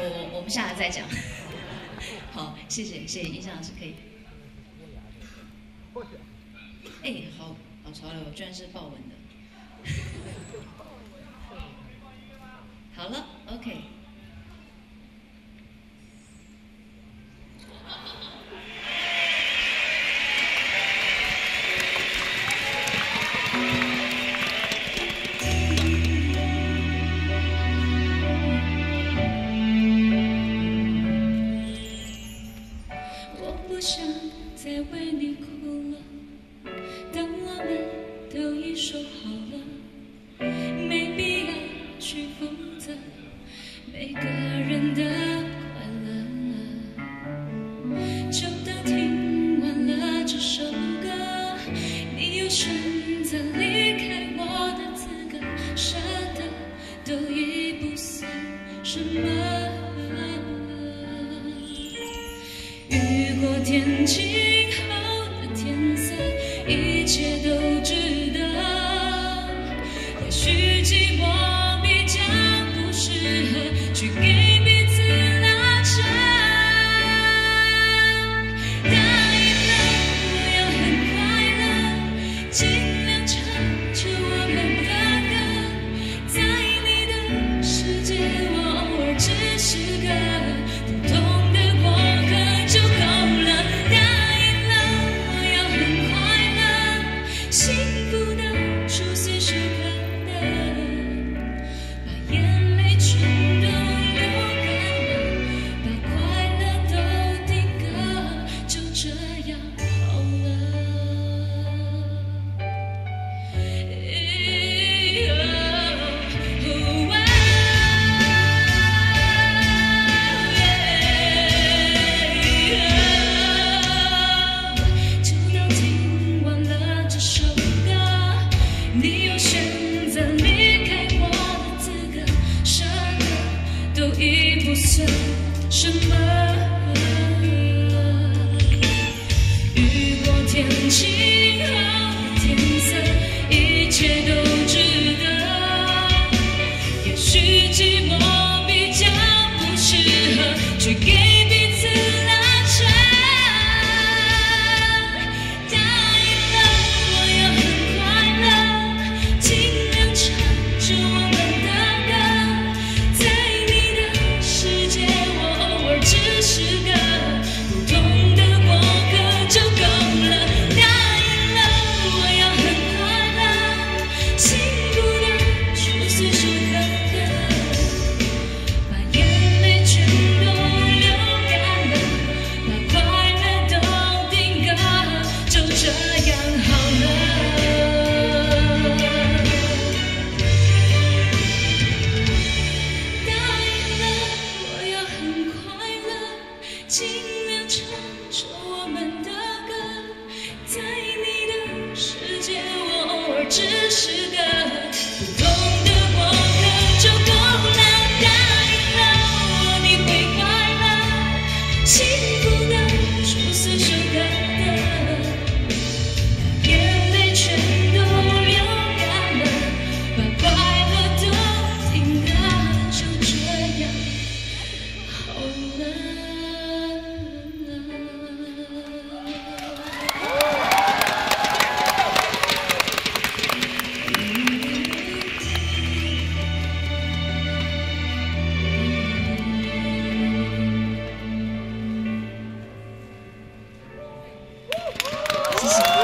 我们下来再讲。好，谢谢印象老师可以。哎，好潮流，居然是豹纹的。好了 ，OK。 不想再为你哭了，当我们都已说好了，没必要去负责每个人的快乐。就当听完了这首歌，你有选择离开我的资格，舍得都已不算什么。雨过天晴后的天色，一切都值得。也许寂寞比较不适合去给彼此拉扯。答应了我要很快乐，尽量唱着我们的歌。在你的世界，我偶尔只是个普通。幸福的出现时刻的，把眼泪全都流干了，把快乐都定格，就这样好了。就当听完了这首歌，你有选择离开我的资格，舍得都已不算什么。雨过天晴后的天色，一切都值得。也许寂寞比较不适合去给彼此拉扯。答应了我要很快乐，尽量唱着我们的歌。在你的世界，我偶尔只是个普通的过客就够了。答应了我要很快乐，幸福的出随手可得，把眼泪全都流干了，把快乐都定格，就这样好了。答应了我要很快乐，尽量唱着我们的歌。在你的世界，我偶尔只是个普通的过客就够了。答应了我你会快乐，幸福的出随手可得，把眼泪全都流干了，把快乐都定格，就这样好了。 谢谢。